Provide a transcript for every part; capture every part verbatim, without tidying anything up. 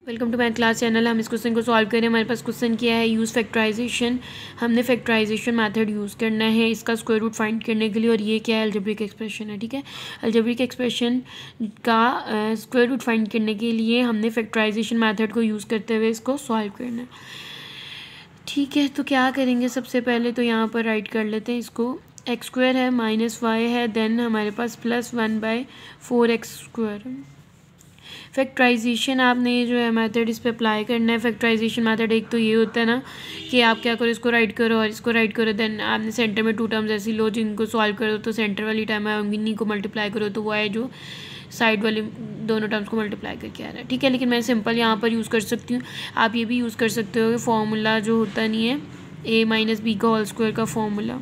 Welcome to my class channel. हम इस question को सॉल्व करें। हमारे पास क्वेश्चन क्या है, यूज़ फैक्टराइजेशन। हमने फैक्टराइजेशन मेथड यूज़ करना है इसका स्क्वायर रूट फाइंड करने के लिए। और ये क्या है, अलजेब्रिक एक्सप्रेशन है। ठीक है, अलजेब्रिक एक्सप्रेशन का स्क्वायर रूट फाइंड करने के लिए हमने फैक्टराइजेशन मेथड को यूज़ करते हुए इसको सॉल्व करना है। ठीक है, तो क्या करेंगे, सबसे पहले तो यहाँ पर राइट कर लेते हैं इसको। एक्स स्क्वायर है माइनस वाई है, देन हमारे पास plus one by four x square है। फैक्टराइजेशन आपने जो है मेथड इस पर अप्लाई करना है। फैक्टराइजेशन मेथड एक तो ये होता है ना कि आप क्या करो, इसको राइट करो और इसको राइट करो, देन आपने सेंटर में टू टर्म्स ऐसी लो जिनको सॉल्व करो तो सेंटर वाली टर्म है, इन्हीं को मल्टीप्लाई करो तो वो है जो साइड वाली दोनों टर्म्स को मल्टीप्लाई करके आ रहा है। ठीक है, लेकिन मैं सिंपल यहाँ पर यूज़ कर सकती हूँ। आप ये भी यूज़ कर सकते हो कि फॉर्मूला जो होता नहीं है ए माइनस बी का होल स्क्वायर का फॉर्मूला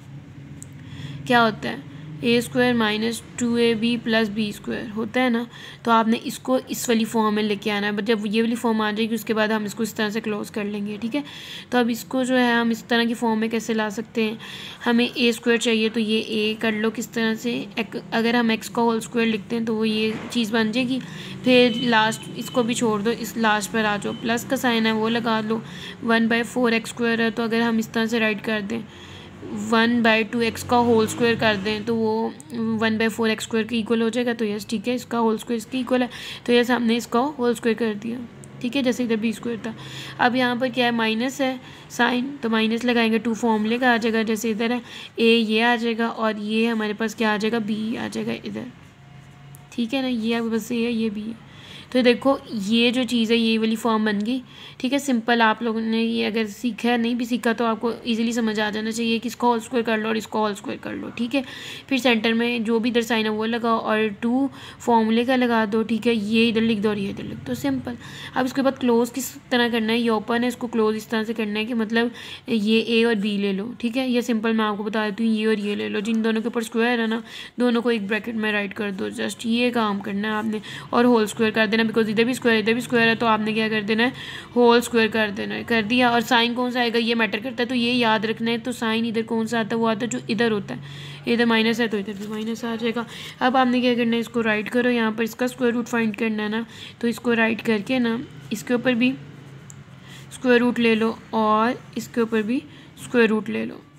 क्या होता है, a square minus two a b plus b square होता है ना। तो आपने इसको इस वाली फॉर्म में लेके आना है। बट जब ये वाली फॉर्म आ जाएगी उसके बाद हम इसको इस तरह से क्लोज कर लेंगे। ठीक है, तो अब इसको जो है हम इस तरह की फॉर्म में कैसे ला सकते हैं, हमें ए स्क्वायर चाहिए तो ये ए कर लो किस तरह से, एक, अगर हम एक्स का होल स्क्वायर लिखते हैं तो वो ये चीज़ बन जाएगी। फिर लास्ट इसको भी छोड़ दो, इस लास्ट पर आ जाओ, प्लस का साइन है वो लगा लो। One by four x square है तो अगर हम इस तरह से राइट कर दें वन बाई टू एक्स का होल स्क्वायर कर दें तो वो one by four x square के इक्वल हो जाएगा। तो यस ठीक है, इसका होल स्क्वायर इसके इक्वल है, तो यस हमने इसका होल स्क्वायर कर दिया। ठीक है, जैसे इधर बी स्क्वायर था। अब यहाँ पर क्या है, माइनस है साइन, तो माइनस लगाएंगे, टू फॉर्मूले का आ जाएगा। जैसे इधर है ए ये आ जाएगा और ये हमारे पास क्या आ जाएगा, बी आ जाएगा इधर। ठीक है ना, ये आपके पास ए है ये बी है। तो देखो ये जो चीज़ है ये वाली फॉर्म बन गई। ठीक है, सिंपल आप लोगों ने ये अगर सीखा है, नहीं भी सीखा तो आपको इजीली समझ आ जाना चाहिए कि इसको होल स्क्वायर कर लो और इसको होल स्क्वायर कर लो। ठीक है, फिर सेंटर में जो भी इधर साइन है वो लगाओ और टू फॉर्मूले का लगा दो। ठीक है, ये इधर लिख दो और ये इधर लिख दो, सिंपल। अब इसके बाद क्लोज किस तरह करना है, ये ओपन है, इसको क्लोज इस तरह से करना है कि मतलब ये ए और बी ले लो। ठीक है, ये सिंपल मैं आपको बता देती हूँ, ये और ये ले लो, जिन दोनों के ऊपर स्क्वायर है ना दोनों को एक ब्रैकेट में राइट कर दो। जस्ट ये काम करना है आपने और होल स्क्वायर कर देना, बिकॉज इधर भी स्क्वायर इधर भी स्क्वायर है तो आपने क्या कर देना है, होल स्क्वायर कर देना है। कर दिया, और साइन कौन सा आएगा ये मैटर करता है, तो ये याद रखना है। तो साइन इधर कौन सा आता है, वो आता है जो इधर होता है, इधर माइनस है तो इधर भी माइनस आ जाएगा। अब आपने क्या करना है, इसको राइट करो, यहाँ पर इसका स्क्वायर रूट फाइंड करना है ना, तो इसको राइट करके ना इसके ऊपर भी स्क्वायर रूट ले लो और इसके ऊपर भी स्क्वायर रूट ले लो।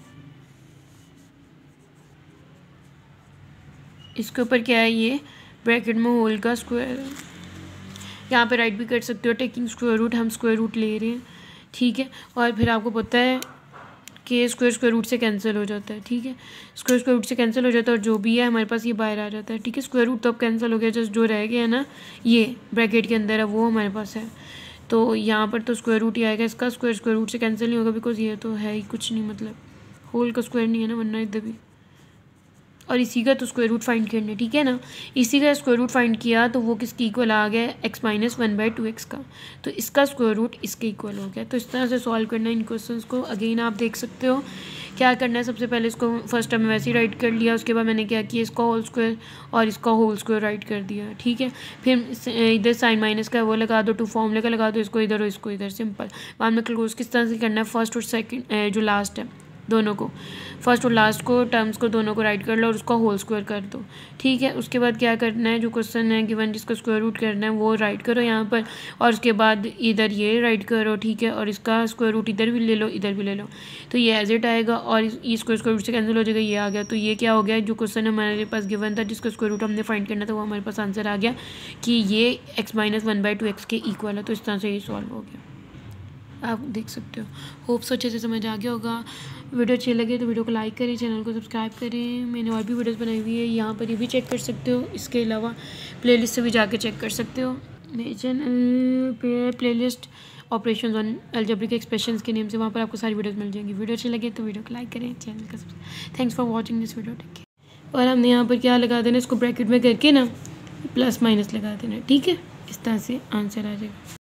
इसके ऊपर क्या है, ये ब्रैकेट में होल का स्क्वायर है। यहाँ पे राइट भी कर सकते हो, टेकिंग स्क्वायर रूट, हम स्क्वायर रूट ले रहे हैं। ठीक है, और फिर आपको पता है कि स्क्वायर स्क्वायर रूट से कैंसिल हो जाता है। ठीक है, स्क्वायर स्क्वायर रूट से कैंसिल हो जाता है और जो भी है हमारे पास ये बाहर आ जाता है। ठीक है, स्क्वायर रूट तो अब कैंसिल हो गया, जस्ट जो रह गया है ना ये ब्रैकेट के अंदर है वो हमारे पास है। तो यहाँ पर तो स्क्वायर रूट ही आएगा, इसका स्क्वायर स्क्वायर रूट से कैंसिल नहीं होगा, बिकॉज ये तो है ही कुछ नहीं, मतलब होल का स्क्वायर नहीं है ना, वरना इधर भी। और इसी का तो स्क्वायर रूट फाइंड करना है। ठीक है ना, इसी का स्क्वायर रूट फाइंड किया तो वो किसके इक्वल आ गया, x minus one by two x का। तो इसका स्क्वायर रूट इसके इक्वल हो गया। तो इस तरह से सॉल्व करना है इन क्वेश्चंस को। अगेन आप देख सकते हो क्या करना है, सबसे पहले इसको फर्स्ट टाइम वैसे ही राइट कर लिया, उसके बाद मैंने क्या किया, इसका होल स्क्वायर और इसका होल स्क्वायर राइट कर दिया। ठीक है, फिर इधर साइन माइनस का वो लगा दो, टू फॉर्मूले का लगा दो, इसको इधर और इसको इधर, सिंपल। बाद में क्लोज किस तरह से करना है, फर्स्ट और सेकेंड जो लास्ट है दोनों को, फर्स्ट और लास्ट को टर्म्स को दोनों को राइट कर लो और उसका होल स्क्वायर कर दो। ठीक है, उसके बाद क्या करना है, जो क्वेश्चन है गिवन जिसका स्क्वायर रूट करना है वो राइट करो यहाँ पर, और उसके बाद इधर ये राइट करो। ठीक है, और इसका स्क्वायर रूट इधर भी ले लो इधर भी ले लो, तो ये एज इट आएगा और ये स्क्वायर स्क्वायर रूट से कैंसिल हो जाएगा, ये आ गया। तो ये क्या हो गया, जो क्वेश्चन हमारे पास गिवन था जिसका स्क्वायर रूट हमने फाइंड करना था वो हमारे पास आंसर आ गया कि ये x minus one by two x के इक्वल है। तो इस तरह से ये सॉल्व हो गया, आप देख सकते हो। होप सो अच्छे से समझ आ गया होगा। वीडियो अच्छी लगे तो वीडियो को लाइक करें, चैनल को सब्सक्राइब करें। मैंने और भी वीडियोस बनाई हुई है, यहाँ पर ये भी चेक कर सकते हो। इसके अलावा प्लेलिस्ट से भी जाके चेक कर सकते हो। मेरे चैनल पे playlist operations on algebraic expressions के नेम से, वहाँ पर आपको सारी वीडियोस मिल जाएंगी। वीडियो अच्छी लगे तो वीडियो को लाइक करें, चैनल का subscribe. Thanks for watching this video. ठीक है, और हमने यहाँ पर क्या लगा देना, इसको ब्रैकेट में करके ना प्लस माइनस लगा देना। ठीक है, इस तरह से आंसर आ जाएगा।